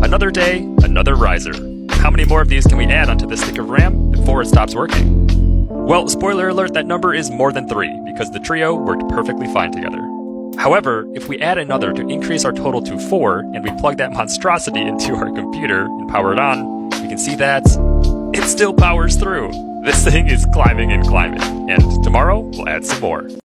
Another day, another riser. How many more of these can we add onto this stick of RAM before it stops working? Well, spoiler alert, that number is more than 3, because the trio worked perfectly fine together. However, if we add another to increase our total to 4, and we plug that monstrosity into our computer and power it on, we can see that it still powers through. This thing is climbing and climbing, and tomorrow we'll add some more.